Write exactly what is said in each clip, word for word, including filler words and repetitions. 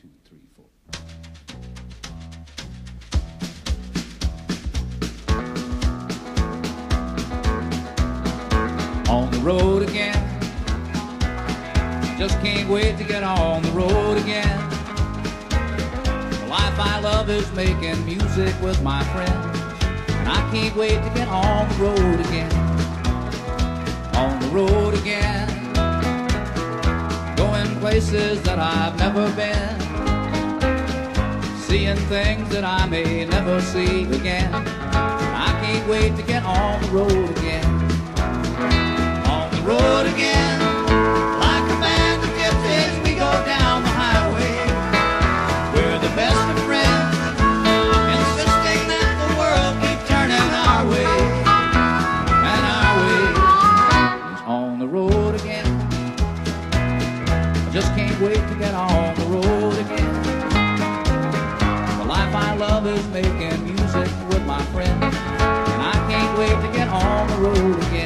two, three, four. On the road again, just can't wait to get on the road again. The life I love is making music with my friends, and I can't wait to get on the road again. On the road again, going places that I've never been, seeing things that I may never see again. I can't wait to get on the road again. On the road again, like a band of gypsies, we go down the highway. We're the best of friends, insisting that the world keep turning our way. And our way is on the road again. I just can't wait to get on the road again. The life I love is making music with my friends, and I can't wait to get on the road again.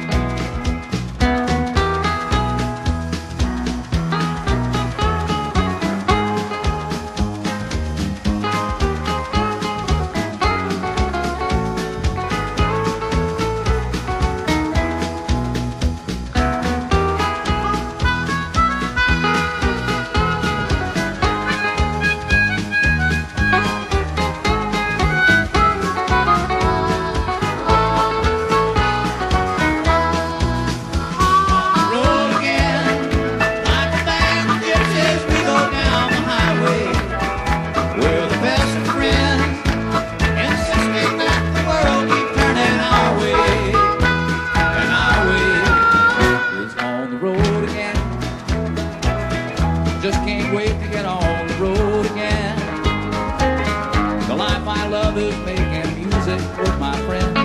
Just can't wait to get on the road again. The life I love is making music with my friends.